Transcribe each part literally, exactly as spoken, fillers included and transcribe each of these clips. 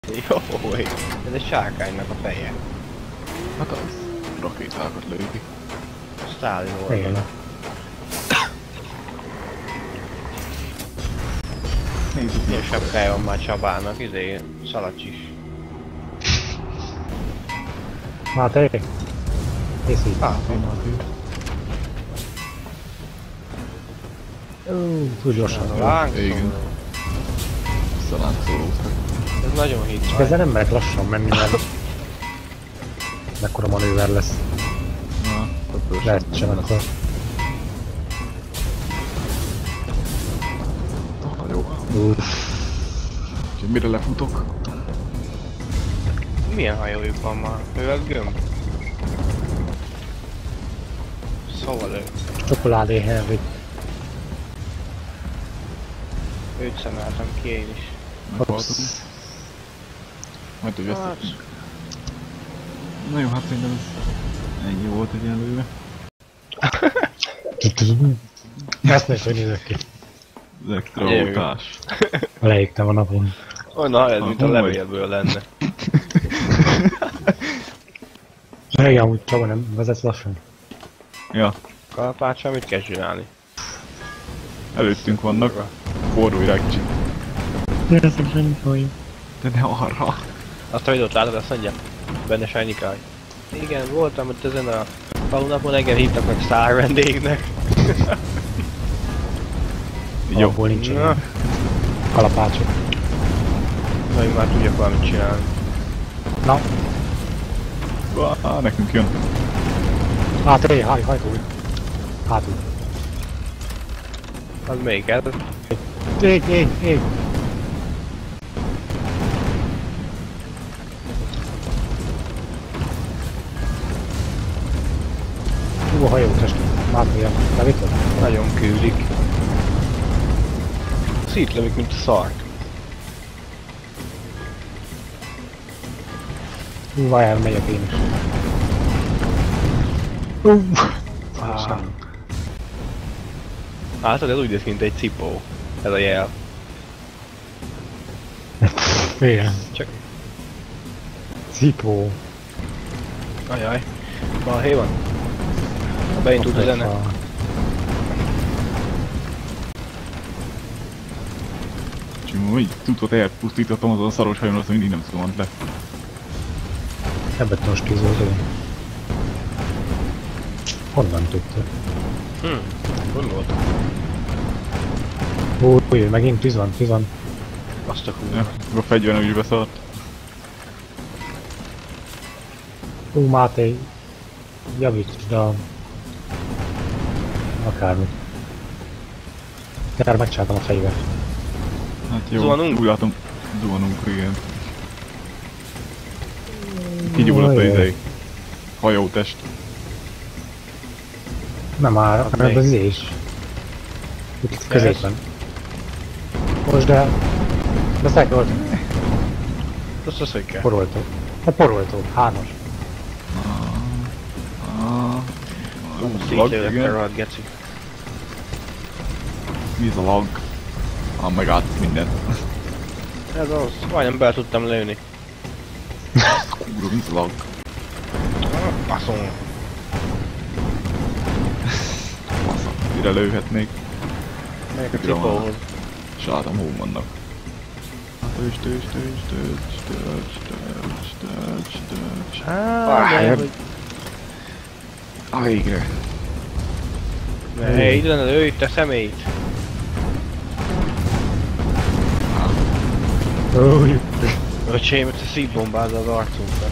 Jó, ez egy sárkánynak a feje. Hát az rakétákat lődik. Sztálin oldala. Nézzük, Milyen sapkája van már Csabának, izé, szalacsis. Máté! Készít. Máté, Máté. Ó, túl gyorsan. Lánc. Igen. Visszaláncolóztak. Ez nagyon hit. Csak ezzel nem merek lassan menni, mert mekkora manőver lesz. Na, ebből sem Lehet sem lesz. akkor. Ah, jó. Uff. Úgyhogy mire lefutok? Milyen hajójuk van már? Mivel gömb? Szóval ő. Csokoládé Henry. Őt szemeltem ki én is. Meghaltunk. Majd hogy Hát, vesztettünk. Na jó, hát szerintem ez ennyi volt egyelőre. Ezt nem hogy nézek ki. Az extra voltás. Leégtem a napon. olyan ez, mint a Amúgy. levélből lenne. Igen, amúgy Csaba nem vezetsz lassan. Ja, Kalapáccsal mit kell csinálni? előttünk vannak. Fordulj rá kicsit. Nézzük, semmi baj. De ne arra. Azt a videót látod, azt mondja? Benne Shiny-Kai. Igen, voltam ott ezen a falunapon, engem hívtak meg sztár vendégnek. Jó. Abból nincs Na, ilyen kalapácsok. na, én már tudjak valamit csinálni. Na, Á, nekünk jön. hátré, haj, hajtó. Hátul. Az melyik ez? Ég, ég, ég. Hú, a hajó test. Máté, levitted? Nagyon küldik. Szítlövik, mint a szart. Hú, várjál, megyek én is. Hú. Ah. Látod, ez úgy néz ki, mint egy cipó. Ez a jel. Igen. Csak... Cipó. Ajaj. Balhé van? Ha beindult a zene. Csimó, így tudod elpusztítottam azon a szaros hajón, azt mindig nem szólant le. Ebben most tízolod, igen. Honnan tudtad? Hm, gondoltam. Új, megint tíz van, tíz van. Azt a Ja, kurva. a fegyver úgy beszart. Ú, Máté, javítsd a... akármit. Gyere, megcsináltam a fegyvert. Hát jó, Zuhanunk? úgy látom, zuhanunk, igen. Kigyulladt a Ojjaj. idei. Hajótest. Nem már, Az hanem melyik? az is. Itt középen. Most de... De szekolt. Azt az, hogy kell. Poroltó. Hát poroltó, hármas. Ah, Ú, lag, szítlövök a igen. rohadt geci. Mi ez a lag? Ah, megállt mindent. Ez az, majdnem bele tudtam lőni. Kurva, mi ez a lag? Baszom. Fasza, mire lőhetnék? Melyik a Kira van. cipóhoz. Sádam hómannak. Tős, tős, tős, tős, tős, tős, tős, tős. Á, de Ah, hogy... Ah, végre. Ne, ide lenne, lőj itt a személyt. Új. Öcsém, te szívbombázza az arcunkat.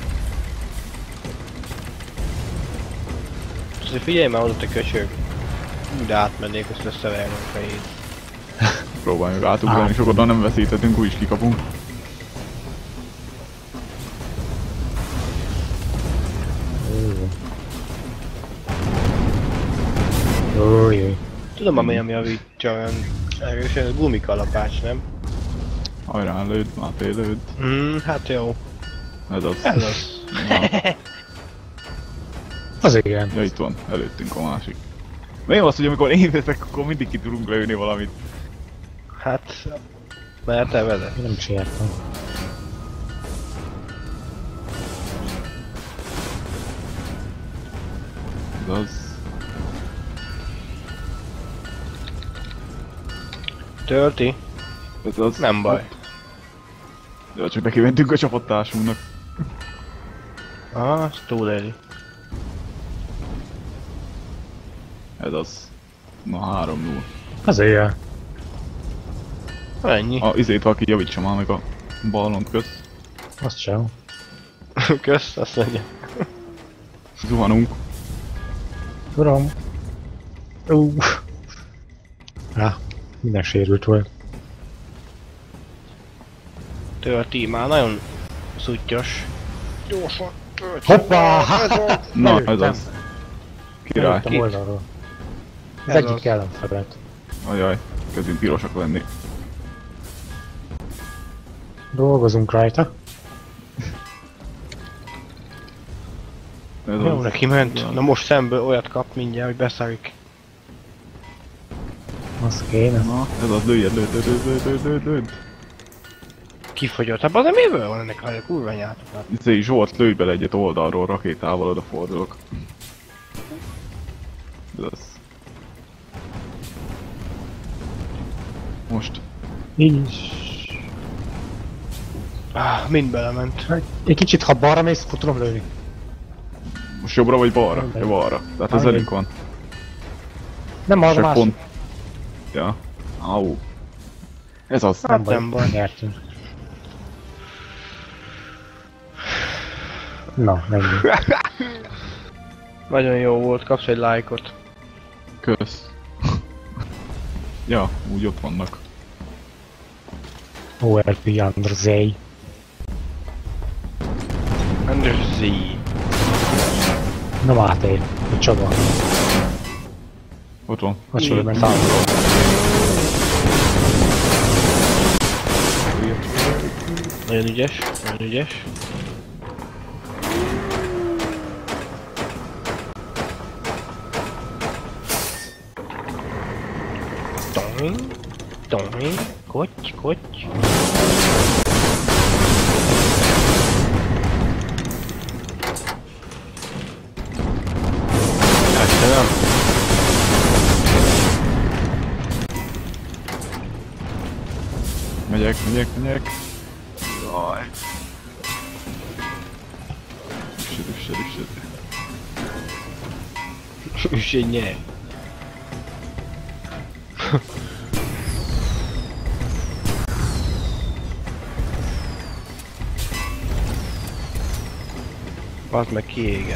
És azért figyelj már oda, te köcsög. Úgy átmennék, azt összeverni a fejét. Próbáljunk átugrani, és oda nem veszíthetünk, úgyis kikapunk. Új. Tudom, ami ami javítja olyan erősen, ez gumikalapács, nem? Hajrá, lőd, Máté, lőd. Hmm, hát jó. Ez az. Ez az. Ja, Az igen. ja, itt van, előttünk a másik. De én az, hogy amikor én veszek, akkor mindig ki tudunk lőni valamit. Hát... Mert te veled. Én nem is értem. az. Tölti? Ez az. Nem baj. Ja, csak neki mentünk a csapattársunknak. Ah, azt túléli. Ez az. Na három null. Azért jel. Ennyi. A izét valaki javítsa már meg a ballont közt. Azt sem. Kösz, azt mondja. Zuhanunk. Tudom. Ú. Á, minden sérült volt. Tölti, már nagyon szuttyos. Gyorsan tölts. Hoppá! Na, Lelőttem. ez az. Király. Lelőttem oldalról. Az Ez egyik az. kellem felett. Ajaj, kezdünk pirosak lenni. Dolgozunk rajta. Ez Jó, az. neki ment. Na most szemből olyat kap mindjárt, hogy beszarik. Az kéne. Na, ez az, lőjed, lőd, lőd, lőd, lőd, lőd, lőd, lőd. Kifogyott. Hát az miből van ennek a kurva nyátokat? Izé, Zsolt, lőj bele egyet oldalról, rakétával odafordulok. Ez az. Most. Így. Ah, mind belement. Egy kicsit, ha balra mész, akkor tudom lőni. Most jobbra vagy balra? Mindegy. Ja, balra. Tehát ez Mindegy. velünk van. Nem az a Csak másik. pont. Ja. Au. Ez az. Nem nem baj, baj. nyertünk. Na, menjünk. Nagyon jó volt, kapsz egy lájkot. Kösz. Ja, úgy ott vannak. o er pé Andrzej. Anderzi. Na Máté, a Csaba. Ott van. A Csaba ment át. Nagyon ügyes, nagyon ügyes. Toing, toing, kocs, kocs. Köszönöm. Megyek, megyek, megyek. Jaj. Üssed, üssed, üssed. Üssed nyer. Az meg kiégett.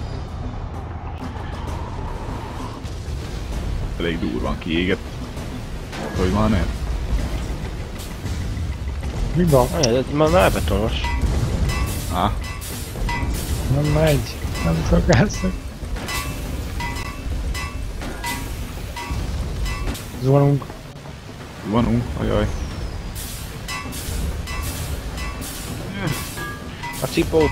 Elég durván kiégett. Hogy már nem? Mi van? Ah, ez már már betonos. Á, Nem megy. Nem fogálszak. Zuhanunk. vanunk, ajaj. A cipót.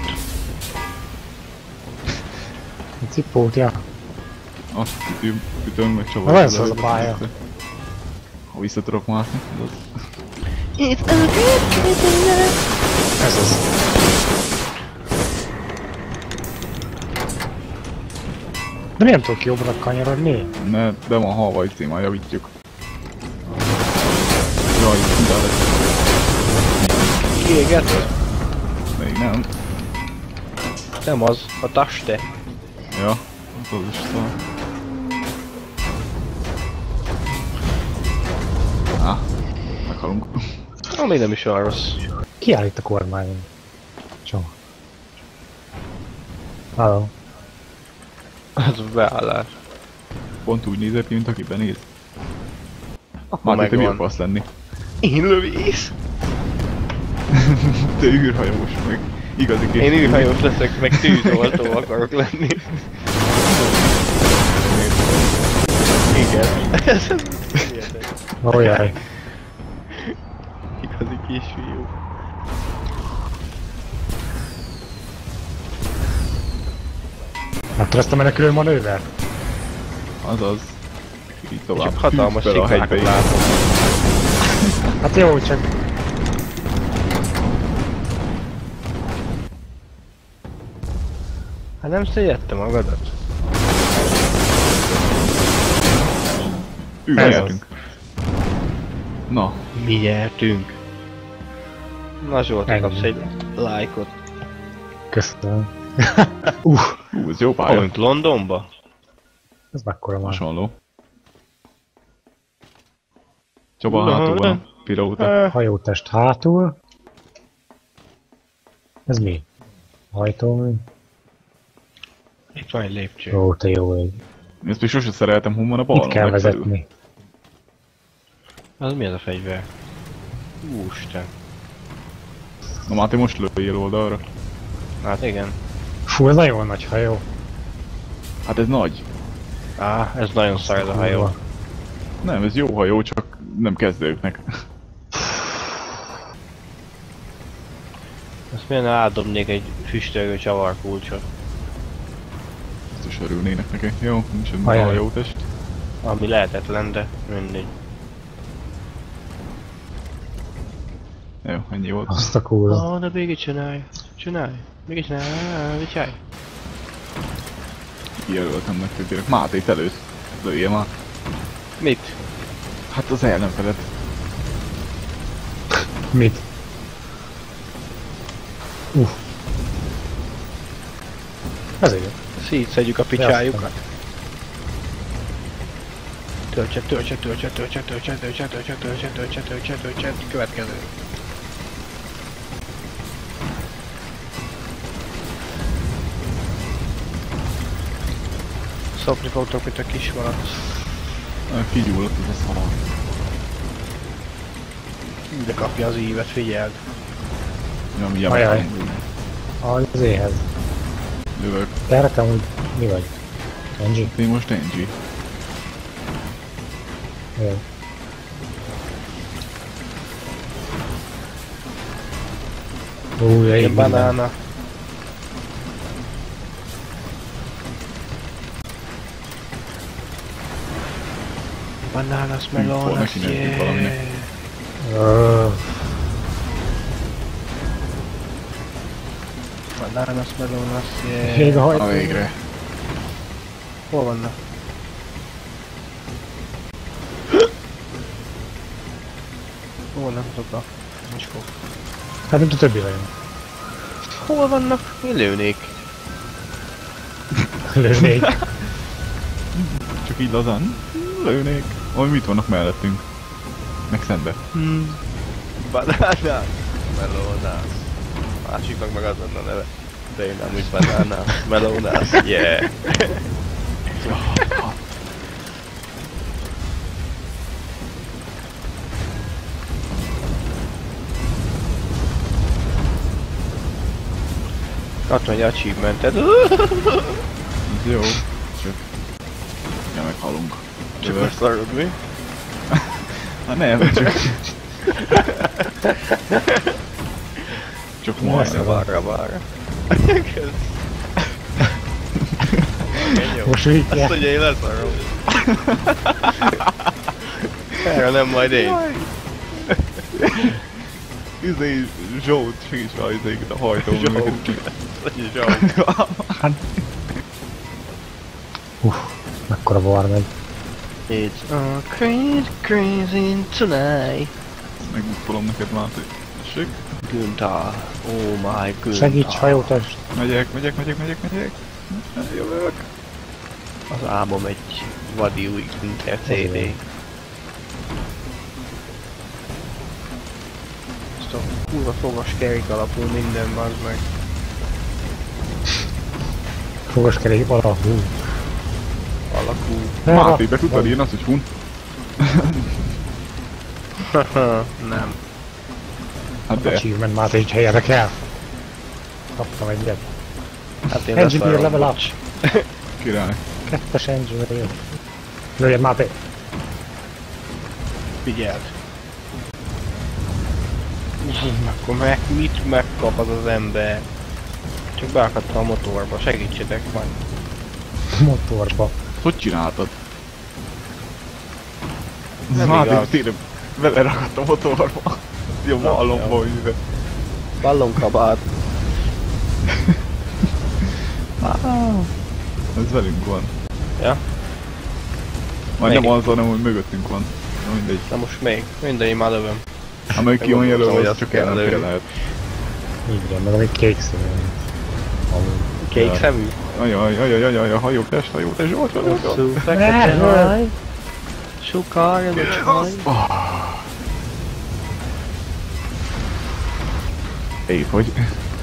A cipót, ja. Azt ütünk, ütünk meg Na, csavar. van ez az a pálya. Ha vissza tudok mászni, az az. Ez az. De miért nem tudok jobbra kanyarodni? Ne, be van halva itt, már javítjuk. Jaj, de lesz. Kiégett? Még nem. Nem az, a taste. Ja, az az is szar. Á, meghalunk. Ah, még nem is olyan rossz. Ki áll itt a kormányon? Csoma. Halló. Az beállás. Pont úgy nézett ki, mint aki benéz. Akkor Már te mi megvan. akarsz lenni? Én lövész. Te űrhajós meg. Igazi kés. Én űrhajós leszek, meg tűzoltó akarok lenni. Igen. Ez Olyaj. igazi kisfiú. Hát tudod ezt a menekülő manőver? Azaz. Így tovább. Csak hatalmas Tűz bele a hegybe sziklákat így. látom. Hát jó, csak... Hát nem szégyedte magadat? Ő, Ez nyertünk. Na, Mi nyertünk. Na Zsolti, Ennyi. kapsz egy lájkot. Köszönöm. Uff, ú, ez jó pálya. Pont Londonba? ez mekkora már. Hasonló. Csaba Na, hátul van de- a pilóta. Hajótest hátul. Ez mi? Hajtómű? Itt van egy lépcső. Ó, te jó ég. Ezt még sose szereltem, hol van a ballon. Itt kell legfelül. vezetni. Az mi ez a fegyver? Úristen. Na Máté, most lőjél oldalra. Hát igen. Fú, ez nagyon nagy hajó. Hát ez nagy. Á, ez nagyon szar ez a hajó. Nem, ez jó hajó, csak nem kezdőknek. Ezt milyen átdobnék egy füstölgő csavarkulcsot. Biztos örülnének neki. Jó, nincs egy Ajaj. hajótest. Ami lehetetlen, de mindegy. Jó, ennyi volt. Azt a kurva. Ó, de végig csinálj. Csinálj. Végig csinálj. Vigyázz. Kijelöltem nektek direkt. Máté, te lősz. Lőjél már. Mit? Hát az ellenfelet. Mit? Uff. Ez jó. Szétszedjük a picsájukat. Töltse, töltse, töltse, töltse, töltse, töltse, töltse, töltse, töltse, töltse, töltse, következő. Szopni fogtok, mint a kis valasz. Kigyulladt ez a szar. De kapja az ívet, figyeld. Ja, mindjárt Ajaj. meghalunk. Az éhez. Jövök. Te te úgy mi vagy? Kenji? Én most Angie. Jó. Ú, ja, Egy így banána. Bananas, Hol melonas, neki nekünk yeah. valaminek. Ö, Bananas, melonas, yeah. Ég a Na hajtó. végre. Hol vannak? Hol nem tudok a mocskók? Hát mint a többi vagyunk. Hol vannak? Én lőnék. Lőnék. Csak így lazán. Lőnék. Hogy mit vannak mellettünk? Meg szembe. Hmm. Bananas, melonas. Másiknak meg az lenne a neve. De én nem úgy bananas, melonas, yeah. Kaptam egy achievementet. Ez jó. Csak... Ja, meghalunk. Csak Jövök. leszarod mi? Hát nem, csak... Csak Balra, majdnem. balra, balra. Jó. Most így Azt kell. mondja, én leszarom. Erre nem majd én. Izé, Zsolt, segíts rá izéket a hajtó. Zsolt. Zsolt. Uff, mekkora var megy. It's all crazy, crazy tonight. Megbuszolom neked már, hogy tessék. Günther. Oh my Günther. Segíts, hajótest. Megyek, megyek, megyek, megyek, megyek. Jövök. Az álmom egy vadi új Günther cé dé. Ezt a kurva fogas kerék alapul minden, bazd meg. Fogaskerék alapú. Alakú. Máté, be tudtad írni azt, hogy hun? Nem. Hát de. Achievement Máté így helyre kell. Kaptam egyet. Hát én Engineer leszarom. level up. Király. Kettes engineer. Lőjed Máté. Figyeld. Akkor meg, mit megkap az az ember? Csak beakadtam a motorba, segítsetek majd. Motorba. Hogy csináltad? Nem Máté, igaz. tényleg vele ragadt a motorba. Jó, Na, malomba, hogy ide. Ballonkabát. Ez velünk van. Ja? Majd nem Még. az, hanem hogy mögöttünk van. Na mindegy. Na most még. Mindegy, már lövöm. Amelyik ki van Megmondom, jelölve, hogy az azt csak kell ellenfél lőni. lehet. Így van, meg amíg kék színű. Amúgy. Kék Ja. szemű. Ajaj, ajaj, ajaj, ajaj, hajótest, hajótest, ott van, ott van. Hosszú, fekete haj. Sukar, ez a csaj. Épp, hogy...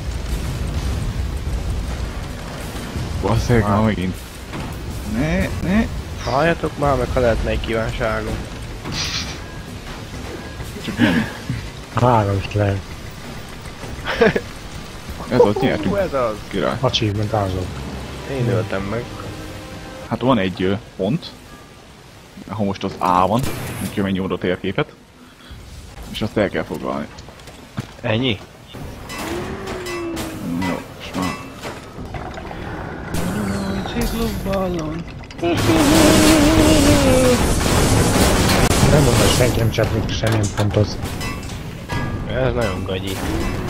Basszeg, Már. ma megint. Ne, ne. Halljatok már meg, ha lehetne egy kívánságom. Csak nem. Három is lehet. Ez ott Hú, nyertünk. ez az. Király. Achievement azok. Én öltem meg. Hát van egy ö, pont, ahol most az A van, úgyhogy mennyi oda térképet, és azt el kell foglalni. Ennyi? Jó, és már. Cikluballon. Nem mondta senki, nem csinált még semmilyen pontot. Ez nagyon gagyi.